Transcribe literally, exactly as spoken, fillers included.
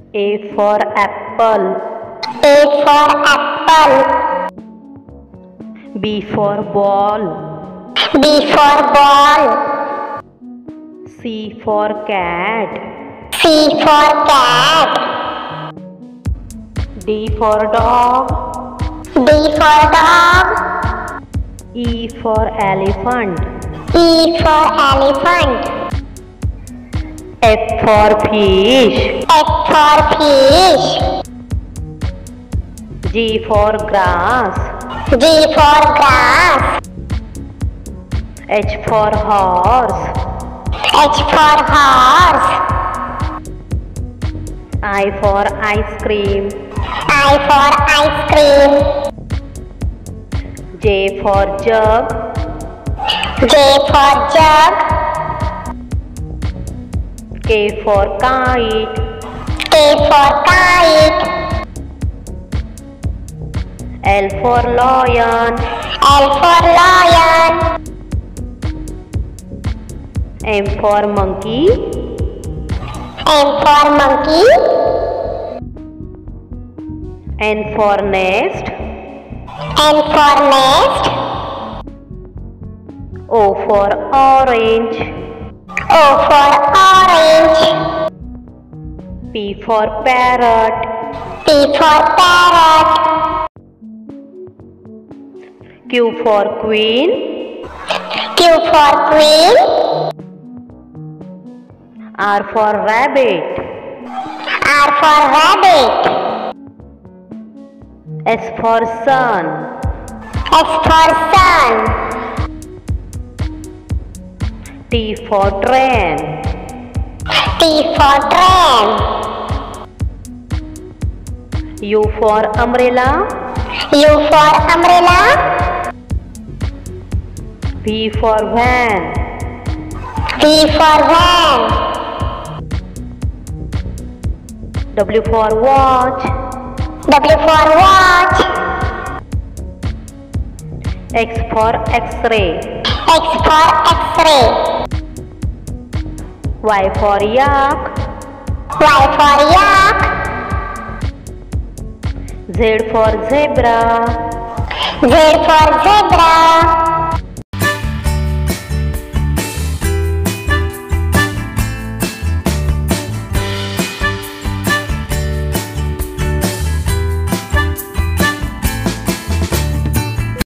A for apple. A for apple. B for ball. B for ball. C for cat. C for cat. D for dog. D for dog. E for elephant. E for elephant. F for fish. F for fish. G for grass. G for grass. H for horse. H for horse. I for ice cream. I for ice cream. J for jug. J for jug. K for kite. K for kite. L for lion. L for lion. M for monkey. M for monkey. N for nest. N for nest. O for orange. O for orange. P for parrot. P for parrot. Q for queen. Q for queen. R for rabbit. R for rabbit. S for sun. S for sun. T for train. T for train. U for umbrella. U for umbrella. V for van. V for van. W for watch. W for watch. X for x-ray. X for x-ray. Y for yak. Y for yak. Z for zebra. Z for zebra.